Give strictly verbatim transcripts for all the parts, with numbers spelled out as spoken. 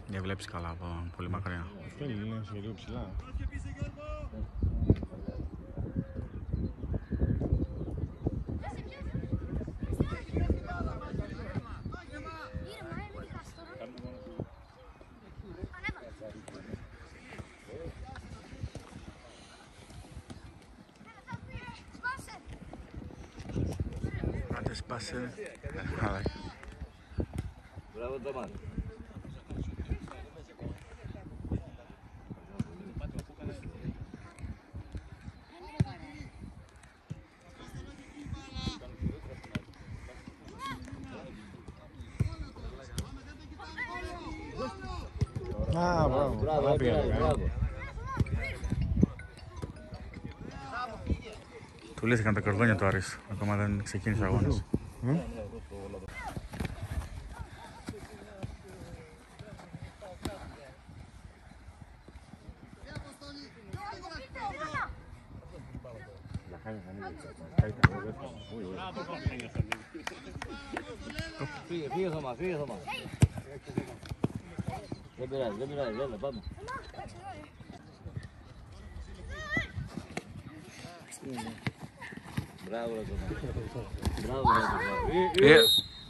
Δεν βλέπεις καλά από πολύ μακριά. Αυτό είναι, είναι σε λίγο ψηλά. Άντε σπάσε. Μπράβο το μάτι. Α, μπράβο, μπράβο, μπράβο. Του λύθηκαν τα κορδόνια του Άρης, ακόμα δεν ξεκίνησε ο αγώνας. Φύγε, φύγε Θωμά, φύγε Θωμά. Δεν πειράζει, δεν πειράζει, έλα πάμε. Μπράβο ρε Θωμά. Μπράβο ρε Θωμά.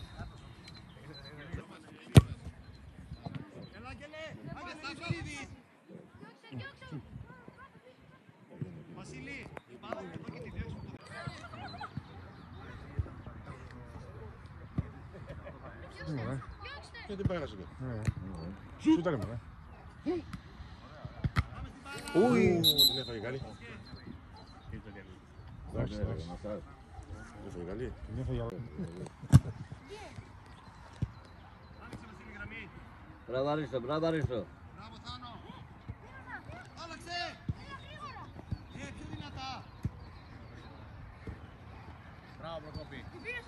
Γιατί πέρασε εδώ. Σου ήταν μωρέ. Ουι. Δεν έφαγε καλή. Εντάξει, εντάξει. Δεν έφαγε καλή. Δεν έφαγε καλή. Μπράβο Αρίστο, μπράβο Αρίστο. Μπράβο Θάνο. Άλλαξε. Ε, πιο δυνατά. Μπράβο Προκόπη.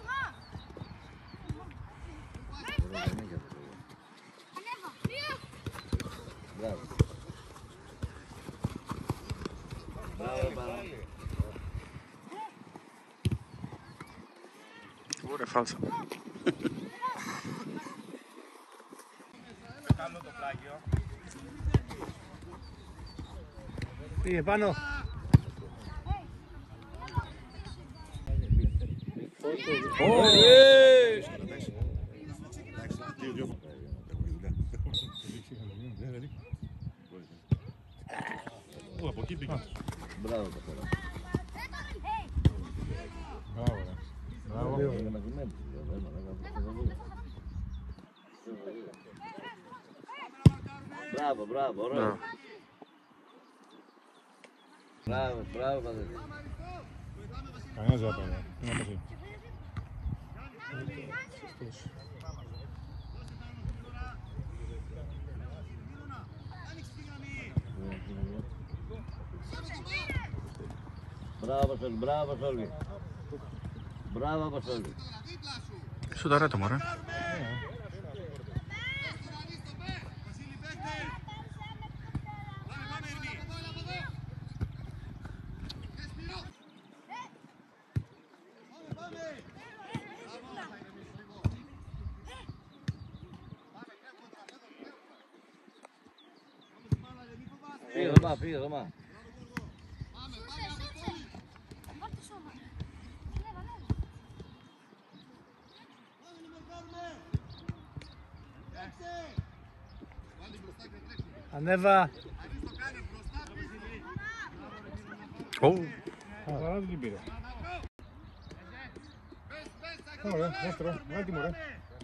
Μπράβο. Μπράβο, μπράβο. Ωραία, φάλσα. Κάνω το πλάγιο. Πήγε πάνω. Από εκεί πήγε. Μπράβο το πέρα. Μπράβο, ρε. Είναι μαζεμένοι. Μπράβο, μπράβο, ωραίο. Μπράβο, μπράβο, Παντελή. Κανένας δεν έπαιρνε. Είναι όπως είναι. Μπράβο, Πασόλη, μπράβο, Πασόλη. Μπράβο, Πασόλη. Σούταρε το μωρέ. Φύγε, Θωμά, φύγε, Θωμά. Ανέβα. Ω. Παράδει την πήρε. Ωραία, δεύτερο. Βγάλει τη μωρέ.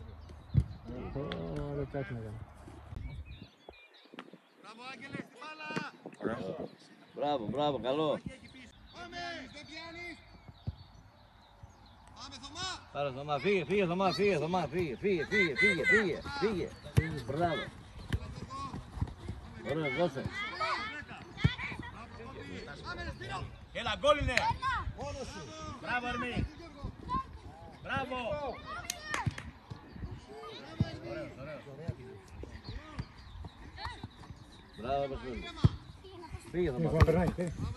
Ωραία, κάτι να κάνω. Μπράβο Άγγελε, στην μπάλα. Μπράβο, μπράβο, καλό. Πάμε, δεν πιάνεις. Πάμε Θωμά. Πάρε Θωμά, φύγε, φύγε Θωμά, φύγε Θωμά, φύγε, φύγε, φύγε, φύγε, φύγε, φύγε. Μπράβο. Ωραία, δώσε. Έλα, γκολ είναι. Μπράβο Ερμή. Μπράβο. Μπράβο, Πασόλη. Φύγε Θωμά. Λοιπόν, περνάει.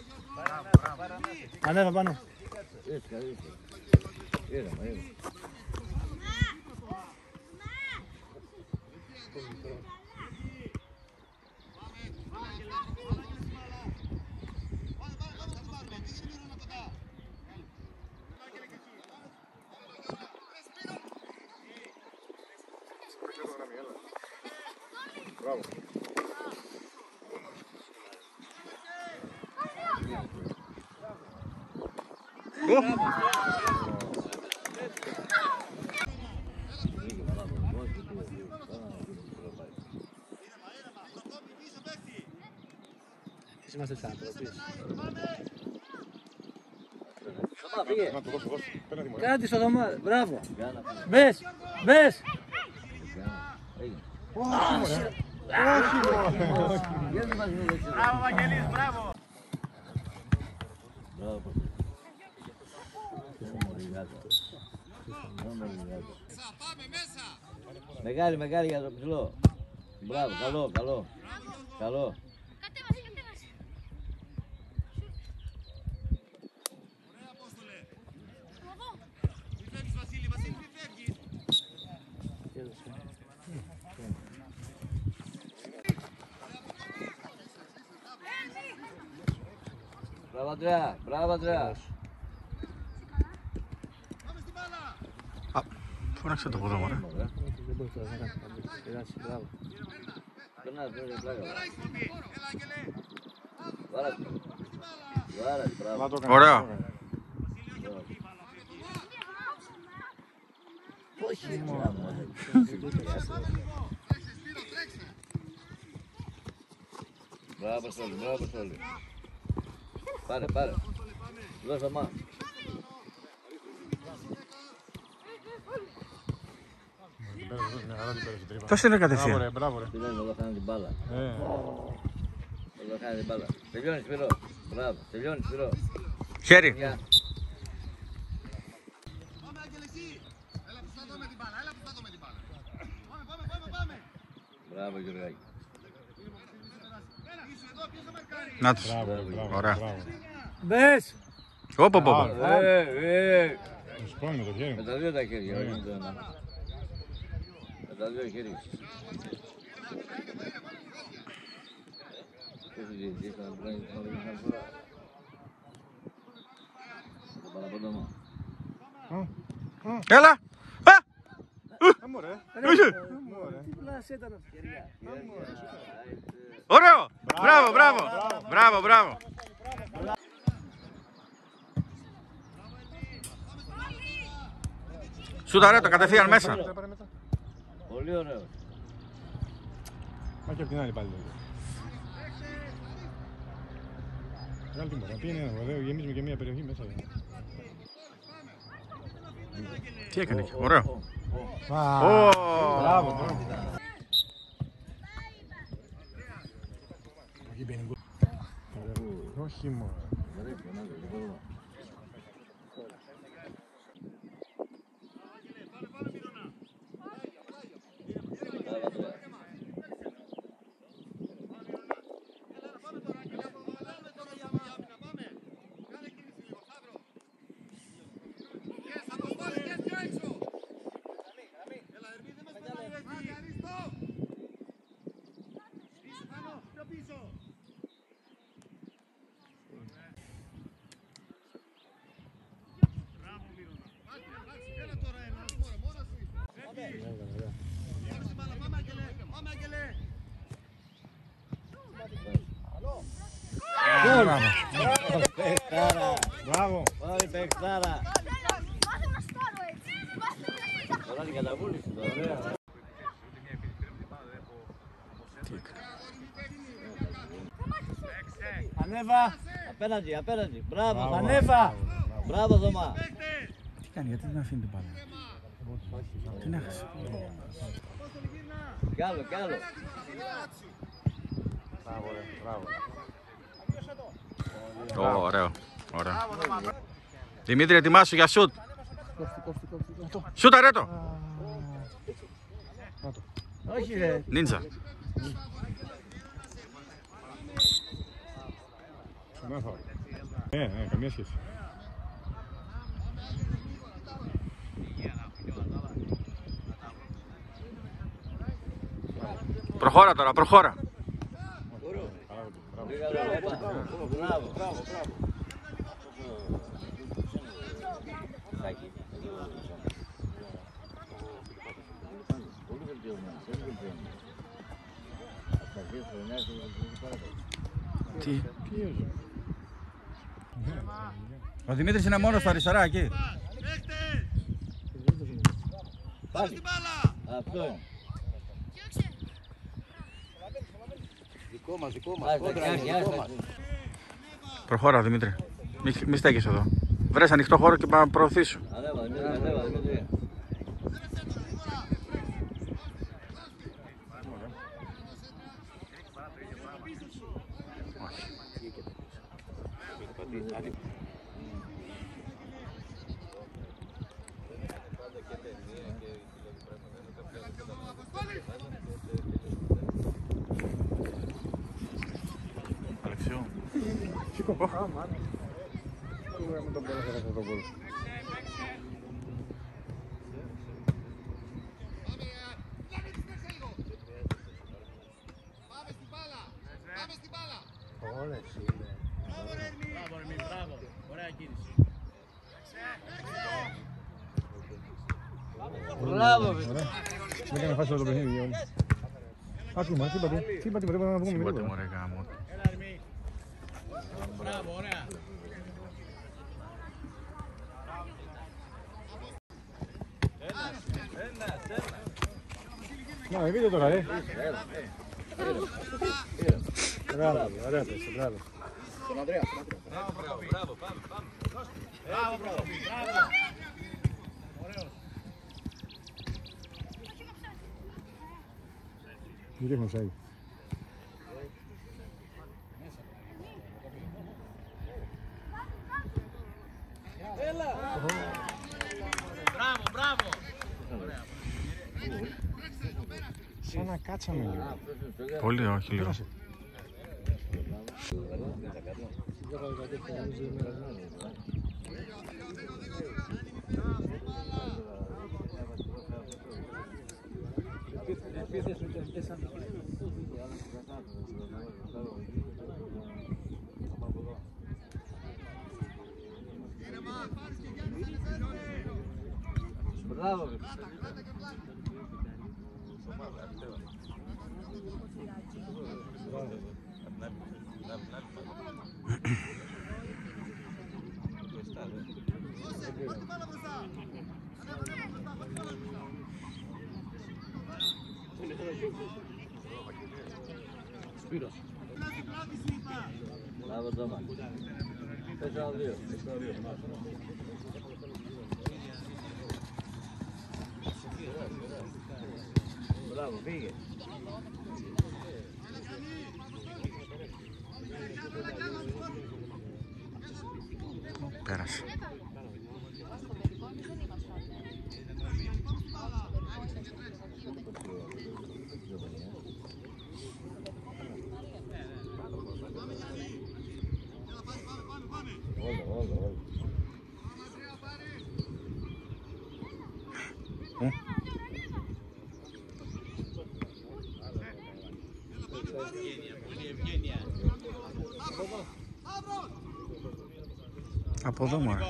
Ανέβα πάνω. Έτσι, καλή. Ήρεμα, ήρεμα. Μπράβο. Είμαστε τσάντροπες. Να το δώσω, δώσω. Πέναντι, μωρέ. Κάντε στο δωμά, μπράβο. Μπες, μπες. Μπράβο, Βαγγελής, μπράβο. Μεγάλη, μεγάλη για το ψηλό. Μπράβο, καλό, καλό. Καλό. Κατέβασε, κατέβασε. Ωραία, Απόστολε. Μη φεύγεις, Βασίλη, Βασίλη, μη φεύγεις. Μπράβο, Αντρέα, μπράβο, Αντρέα. Πάμε στην μπάλα. Α, φώναξε το ποδό, μωρέ. Δεν μπορεί τώρα να κάνει. Περάσει, μπράβο. Περνάς, περνάς, πλάκα. Τώρα έχεις κομπή. Έλα, Άγγελε. Βάρας, βάρας, μπράβο. Να το κάνω. Ωραίο. Βασίλη, όχι από εκεί, μπάλα φεύγει. Όχι, μπράβο. Μπράβο, Αποστόλη, μπράβο, Αποστόλη. Πάρε, πάρε. Δώσε το μάτι. Τόσο είναι κατευθείαν. Μπράβο, ρε, μπράβο, ρε. Τι λένε, εδώ χάνε την μπάλα. Ε, Εδώ χάνε την μπάλα. Τελειώνει, Σπύρο. Μπράβο, τελειώνει, Σπύρο. Χέρι. Γεια. Πάμε, Άγγελε, εσύ. Έλα που θα δω με την μπάλα, έλα που θα δω με την μπάλα. Πάμε, πάμε, πάμε, πάμε. Μπράβο, Γιωργάκη. Έλα, είσαι εδώ, ποιος θα μαρκάρει. Να τους. μπράβο, ρε, μπράβο, Ωραία. μπράβο. Μπες. Όπο, όπο. Ε, ε. Να σου πάνε με το χέρι Με μου. τα δύο τα χέρια, όχι με το ένα. Με τα δύο χέρια. Πώς είναι η διευθύνση, θα βγάλει την άλλη μια φορά. Το παραποντωμό. Έλα. Α, Ε, μωρέ. όχι. Τι πλάση ήταν αυτή. Ωραίο. Μπράβο, μπράβο. Μπράβο, μπράβο. Σούτα ρε το κατευθείαν μέσα. Μετά, πάρε μετά. Πολύ ωραίο. Μα και απ' την άλλη πάλι. Βγάλε τη μωρέ. Πήγαινε ένα ωραίο, γεμίζουμε και μια περιοχή μέσα. Τι έκανε εκεί, ωραίο. Α, Ω. μπράβο, μπράβο. Όχι μόνο. Μπράβο. Πάλι παιχτάρα. Μάθε να σκάρω έτσι. Μάθε να Τώρα την καταβούληση τώρα, ωραία. Ανέβα. Απέναντι, απέναντι. Μπράβο, Μπράβο. ανέβα. Μπράβο, Δωμά. Τι κάνει, γιατί δεν αφήνει την μπάλα. Την έχασε. Κι άλλο, κι άλλο. Μπράβο, ρε, μπράβο. Ω, ωραίο. Ωραίο. Δημήτρη, ετοιμάσου για σουτ. Σούτα ρε το. Όχι ρε. Νίντζα. Ναι, θα. Ε, ναι, καμία σχέση. Προχώρα τώρα, προχώρα. Μπράβο, μπράβο, μπράβο. Πολύ βελτιωμένο, πολύ βελτιωμένο. Τι. Ο Δημήτρης είναι μόνος στα αριστερά εκεί. Πάμε στην μπάλα! Αυτό είναι. Δικό μας, δικό μας. Άστα, Κόντρα είναι, Κιάκη, δικό άστα. μας. Προχώρα Δημήτρη. Μη, μη στέκεις εδώ. Βρες ανοιχτό χώρο και πάμε προωθήσου. Ανέβα, Δημήτρη, ανέβα, Δημήτρη. Αλεξιού. Πάμε στην μπάλα! Πάμε στην μπάλα! Μπράβο, παιδί. Δεν έκανε φάση όλο το παιχνίδι. όλοι. Α, τι είπατε, τι είπατε, τι είπατε, πρέπει να βγούμε Τίποτε γρήγορα. μωρέ γάμο. Να, με βίντεο τώρα, ε. Μπράβο, ωραία πέστε, μπράβο. Τον Ανδρέα, τον Ανδρέα. Γιατί έχουμε ψάρι. Σαν να κάτσαμε λίγο. Πολύ όχι λίγο. Μπράβο, παιδί. Μπράβο, Τόμα. Τέσσερα δύο. Μπράβο, πήγε. Πέρασε. Όλο, όλο, όλο. Από εδώ μωρέ.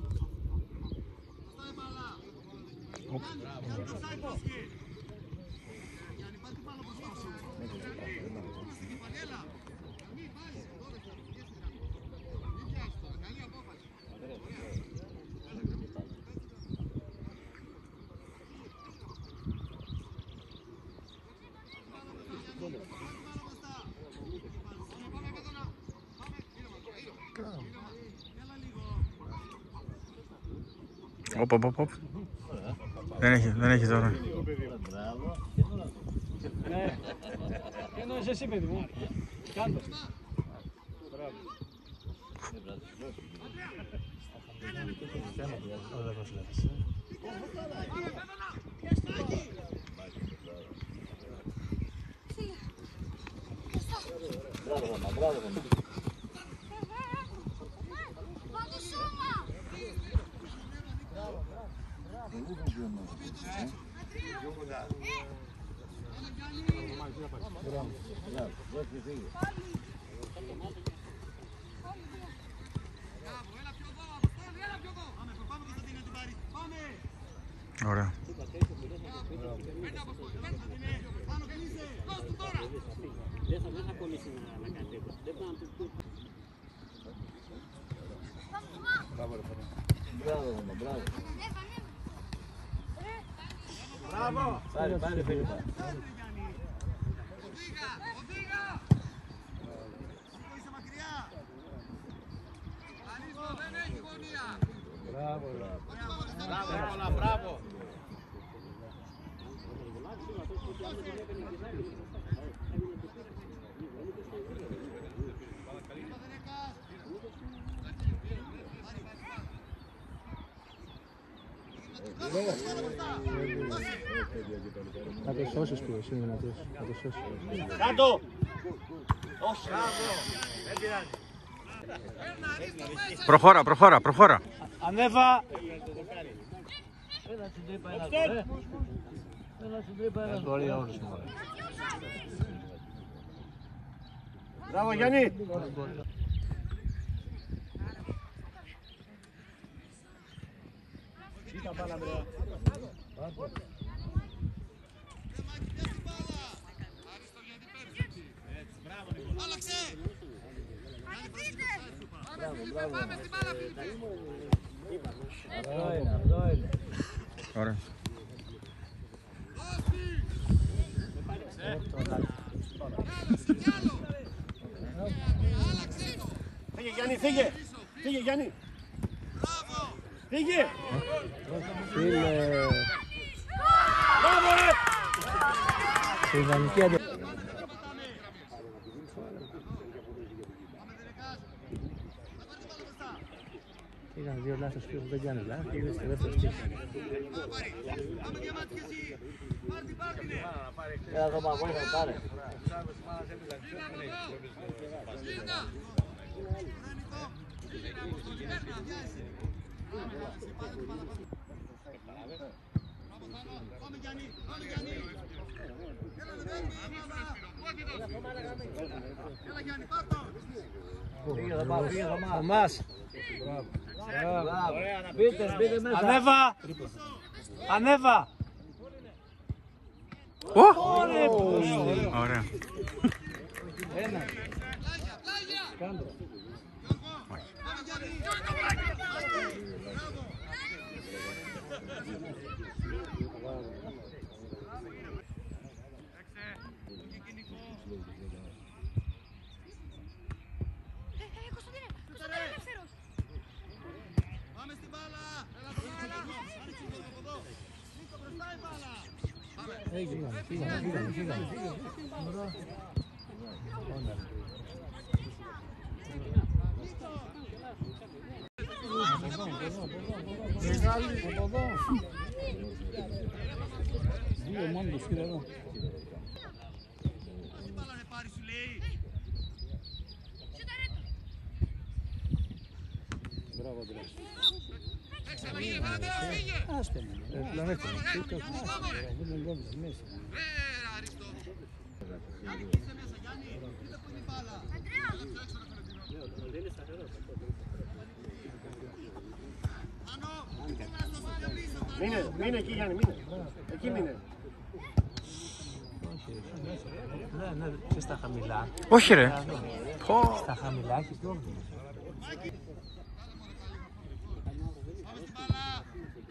Οπ, οπ, οπ, οπ. Δεν έχει, δεν έχει τώρα. Μπράβο. Εννοείς εσύ, παιδί μου. Κάντο. Μπράβο, Ρώμα, μπράβο, Ρώμα. Μπράβο, δώσε φύγε. Ωραία. Πάμε, Κωνσταντίνε, πάμε. Πάνω και είσαι. Δώσ' του τώρα. Δεν θα, δεν θα κολλήσει να, να κάνει τίποτα. Δεν θα Μπράβο, μπράβο. Μπράβο! Πάρε, πάρε, Φίλιππα. Οδήγα, οδήγα. Είσαι μακριά. Αλίστο, δεν έχει γωνία. Μπράβο, μπράβο. Μπράβο, Νικόλα, μπράβο. Θα το σώσεις που εσύ είναι δυνατός. Θα το σώσεις. Κάτω! Όχι! Δεν πειράζει. Προχώρα, προχώρα, προχώρα. Ανέβα! Ένα στην τρύπα, ένα τώρα. Ένα στην τρύπα, ένα τώρα. Μπορεί όλους μου. Μπράβο Γιάννη! Κοίτα μπάλα μπρε. Άλλαξε. Μπράβο, μπράβο. Πάμε στην μπάλα, Φίλιππε. Αυτό είναι, αυτό είναι. Ωραία. Φύγε Γιάννη, φύγε! Φύγε Γιάννη! Φύγε! Φίλε, Μπράβο ρε! σε ιδανική αντε... Είχαν δύο λάθος που δεν κάνεις λάθος και είδες το δεύτερο στήριο. Πάμε διαμάτι και εσύ. Πάρτι, πάρτι, ναι. Έλα το παγό, θα πάρε. Γύρνα. Πάμε Γιάννη, πάμε Γιάννη. Έλα ρε παιδί, έλα Γιάννη, πάρ' το. Πήγε το πάω, πήγε το πάω. Θωμάς! Μπράβο. Μπείτε, μπείτε μέσα. Ανέβα! Ανέβα! Ω! Ωραία. Ένα. Πλάγια, Κάντο. πάμε Γιάννη. Μπράβο. Πάμε στην μπάλα. Έλα το μπάλα. Άνοιξε το από εδώ. Νίκο, μπροστά η μπάλα. Πήγαμε, πήγαμε, πήγαμε, πήγαμε. Μεγάλη, από εδώ. Δύο μόνο το σκύλο εδώ. Τι μπάλα ρε πάρει σου λέει. Μπράβο, Αντρέα. Έξε, φύγε, φύγε, φύγε. Άστε με, ε, πλανέκομαι. Δεν τον κόβεις μέσα. Ρε Αριστό. Γιάννη, είσαι μέσα, Γιάννη. Κοίτα που είναι η μπάλα. Έλα πιο έξω, ρε Φερεντίνο. Άνω, κοίτα στο μάτια πίσω. Μείνε, μείνε εκεί Γιάννη, μείνε. Εκεί μείνε. Ναι, ναι, και στα χαμηλά. Όχι ρε. Πω. Στα χαμηλά έχεις πρόβλημα. Πάμε στην μπάλα.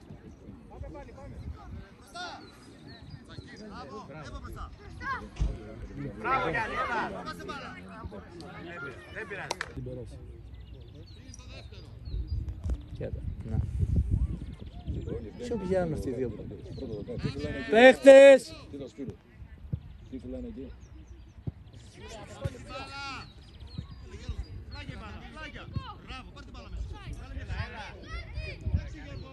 Μπροστά. Μπράβο, έβα μπροστά. Μπράβο Γιάννη, έλα! Πάσε μπάλα. Δεν πειράζει. Την περάσει. Πήγε στο δεύτερο. Κοίτα, να. Ποιο πιάνουν αυτοί οι δύο. Παίχτες! Μπάλα. Πλάγια μπάλα, πλάγια. Μπράβο, πάρ' την μπάλα μέσα. Βγάλε μια σφαίρα. Εντάξει Γιώργο.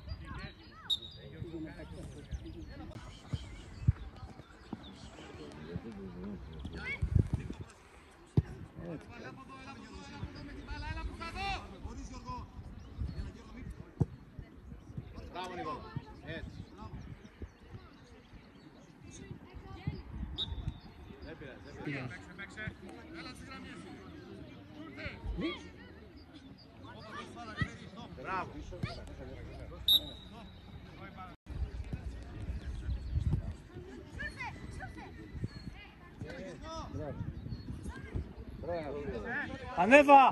Έλα από εδώ, έλα από εδώ, έλα από εδώ με την μπάλα, έλα προς τα εδώ. Μπορείς Γιώργο. Έλα Γιώργο, μην. Μπράβο, Νικόλα. Έτσι. Δεν πειράζει, δεν πειράζει. Παίξε, παίξε. Έλα στις γραμμές. Τούρτε. Όπα, δώσεις μπάλα, Ριβέρι, stop. Μπράβο. Έλα Γιώργο. Ανέβα!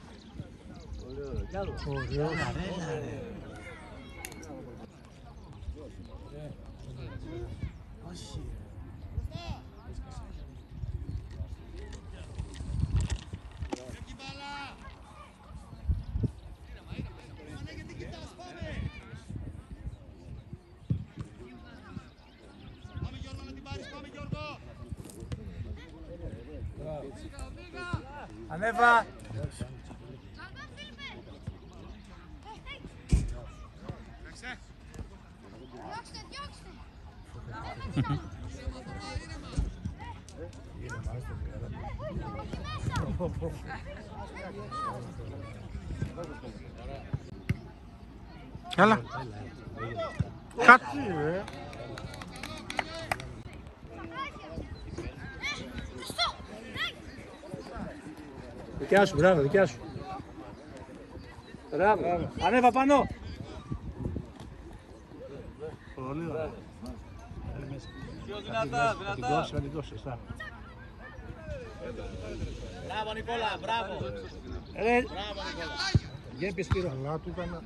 Ανέβα! Διώξτε, διώξτε. Έλα. Κατ. Δικιά σου, μπράβο, δικιά σου. Μπράβο. Ανέβα πάνω. Πολύ ωραία. Πιο δυνατά, δυνατά. Την δώσει, την δώσει, σωστά. Μπράβο Νικόλα, μπράβο. Ρε. Μπράβο Νικόλα. Γέμι πες Σπύρο. Αλλά του ήταν...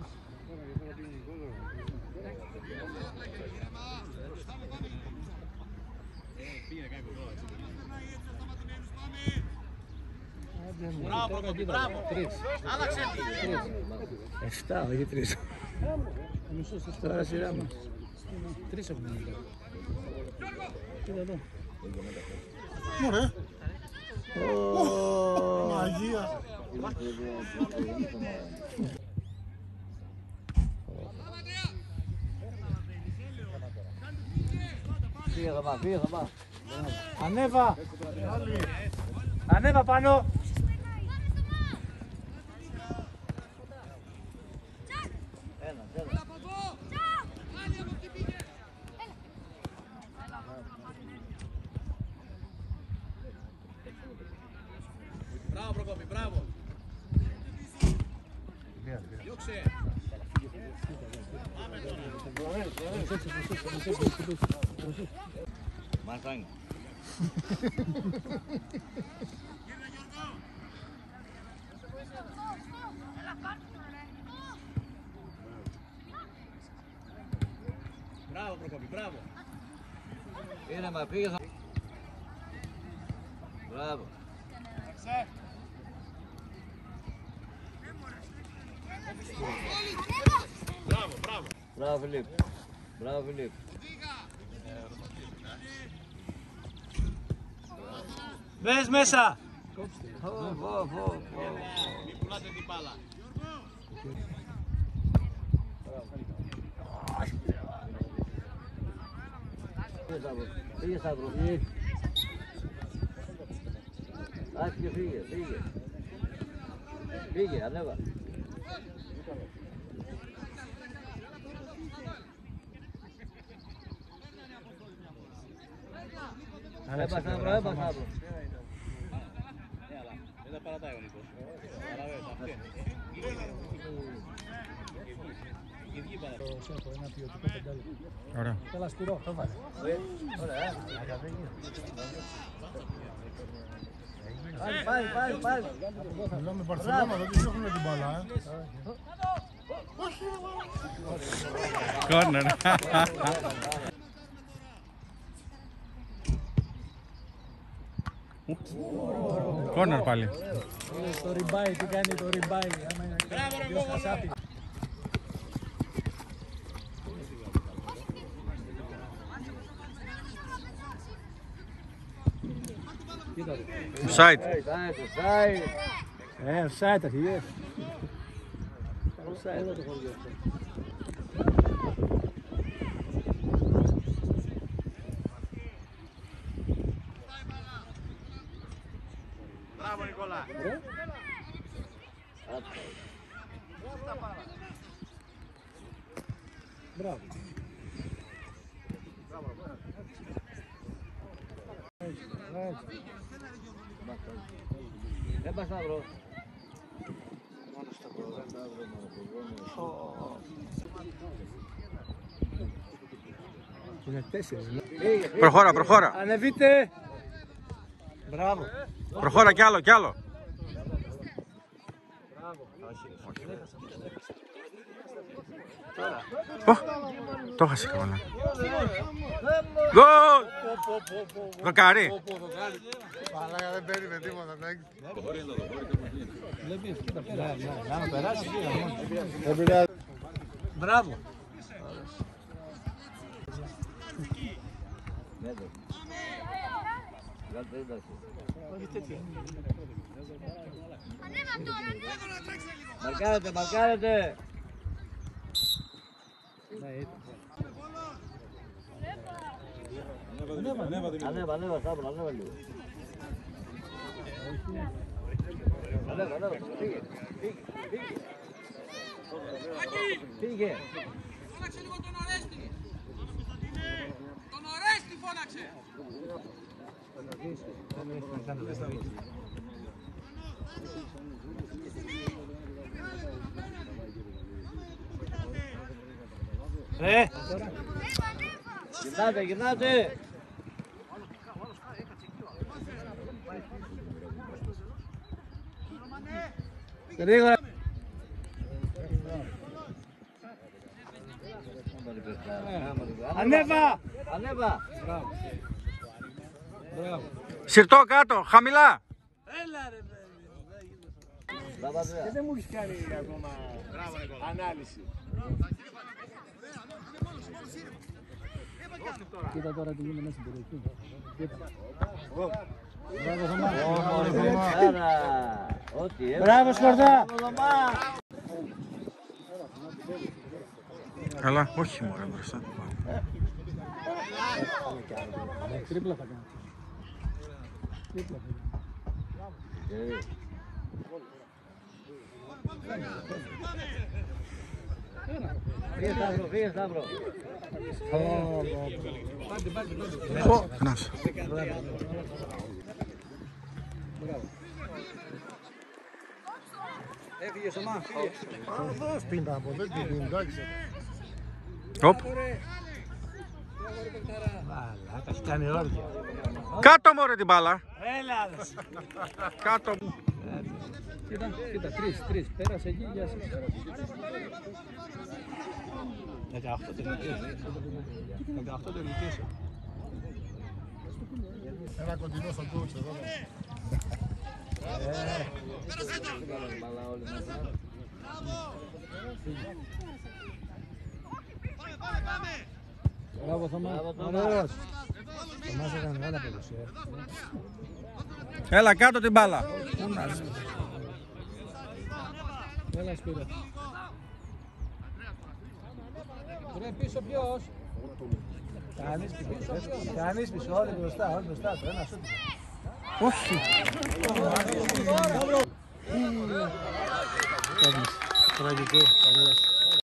Μπράβο, Προκόπη, μπράβο. Τρεις. Άλλαξε. Τρεις. Εφτά, όχι τρεις. Τώρα σειρά μας. Τρεις έχουμε. Κοίτα εδώ. Ωραία. Μαγεία. Φύγε θα πάω, φύγε θα πάω. Ανέβα. Ανέβα πάνω. Ένα, ένα. Μπράβο Προκόπη, μπράβο. Διώξε. Πάμε τώρα. Μαθάνει. Μπράβο Προκόπη, μπράβο. Ήρεμα, πήγε θα... Μπράβο. Μπράβο, μπράβο. Μπράβο Φιλίπ. Μπράβο Φιλίπ. Μπες μέσα. Φω, φω, φω. Μην πουλάτε την μπάλα. Φύγε Σταύρο. Άσχε, φύγε, φύγε. Φύγε, ανέβα. Έμπα Σταύρο, έμπα Σταύρο. Δεν τα παρατάει ο Νίκος. Καταλαβαίνεις, αυτή είναι. Η βγή παρατάει. Ένα ποιοτικό πεντάλεπτο. Ωραία. Καλά Σπύρο, το βάλε. Ωραία. Πάλι, πάλι, πάλι, πάλι. Μιλάμε Μπαρσελόνα, δεν τους έχουν την μπάλα, ε. Κόρνερ. Κόρνερ πάλι. Το ριμπάι, τι κάνει το ριμπάι. Μπράβο ρε Κόβολα. Offside. Offside, offside. Ε, offside αρχηγέ. Offside. Μπράβο Νικόλα. Μπράβο. Έμπα Σταύρο. Είναι τέσσερις. Προχώρα, προχώρα. Ανεβείτε. Μπράβο. Προχώρα κι άλλο, κι άλλο. Ω, το χάσε καβαλά. Γκολ! Δοκάρι. Αλλά δεν παίρνει τίποτα, εντάξει. Να περάσει. Μπράβο. Ανέβα τώρα, Μαρκάρετε, μαρκάρετε. Ανέβα, ανέβα, Σταύρο, ανέβα λίγο. Ανέβα, ανέβα, φύγε, φύγε, φύγε. Φύγε. Φώναξε λίγο τον Ορέστη. Τον Ορέστη φώναξε. Ε, Γυρνάτε, γυρνάτε. γρήγορα. Ανέβα. Ανέβα. Συρτό κάτω, χαμηλά. Έλα ρε παιδί. Μπράβο, Ανδρέα. Δεν μου έχει κάνει ακόμα ανάλυση. Κοίτα τώρα τι γίνεται μέσα στην περιοχή. Κοίτα. Μπράβο Θωμά. Άρα, ό,τι έβαλε. Μπράβο, Σκορδά. Καλά, όχι μωρέ μπροστά. Τρίπλα θα κάνει. Τρίπλα θα κάνει. Φύγε Σταύρο, φύγε Σταύρο. Ω, νάσα. Έφυγε Σωμά. Εδώ σπίνα από εδώ την εντάξει. Οπ. Μαλάκα, έχει κάνει όρια. Κάτω μωρέ την μπάλα. Έλα ρε. Κάτω. Κοίτα, κοίτα, τρεις, τρεις. Πέρασε εκεί, γεια σας. δεκαοκτώ τελικές. δεκαοκτώ τελικές. Ένα κοντινό στο κούτς εδώ. Μπράβο Θωμά. Ωραίος. Θωμάς έκανε μεγάλα ποδοσία. Έλα κάτω την μπάλα. Έλα Σπύρο. Ρε πίσω ποιος. Κάνεις πίσω, κάνεις πίσω, όλοι μπροστά, όλοι μπροστά, το ένα σούτ. Όχι. Τραγικό.